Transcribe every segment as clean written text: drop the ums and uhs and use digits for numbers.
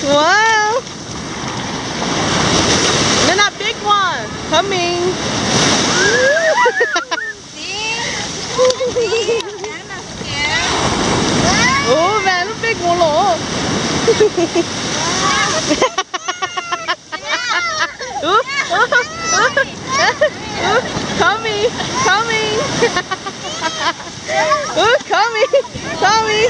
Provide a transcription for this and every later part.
Wow. Then a big one coming. Oh man, a big one, look. Coming, coming. Coming, coming.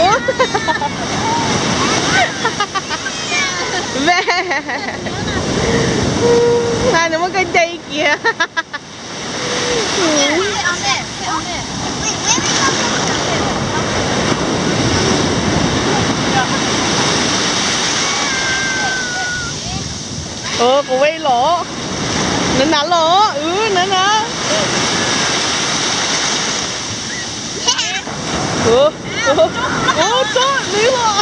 Này nó mới cái dây kìa. Cô quay lỗ. Nè lỗ. Nè. Chó, lý lỗ.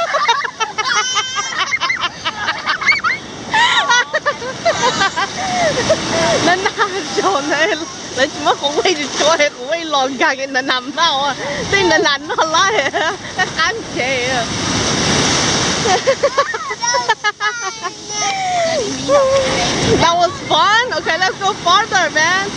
Nó tròn này lấy mất cũng quay được cho hay cũng quay lòn cả cái nó nằm đâu à tên nó nằm nó lại ăn chè That was fun. Okay, let's go farther, man.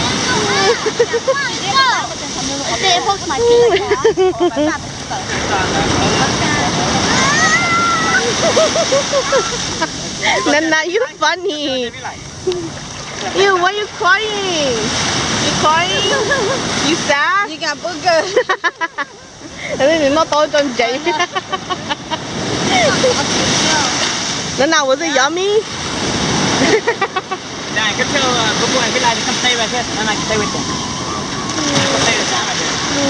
Nana, you funny. Ew, why are you crying? You crying? You sad? You got booger. Thế thì nó tối con chị. Nana, was it yummy? Này, cái chơi có mua cái này thì cầm tay vào thế, nó này tay với cùng. Cầm tay là sao vậy?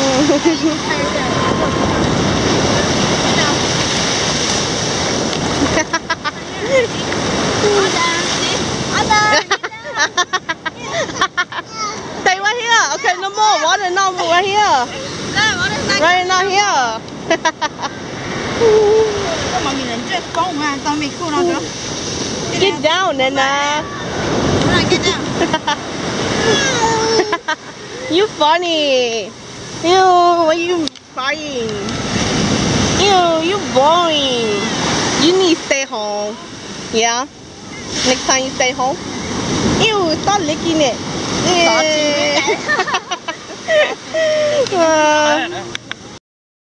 Stay right here. Okay, no more water. No more right here. Right now here. Get down, Nana. Get down. You funny. Ew, why you crying? Ew, you boring. You need to stay home. Yeah? Next time you stay home? Ew, stop licking it.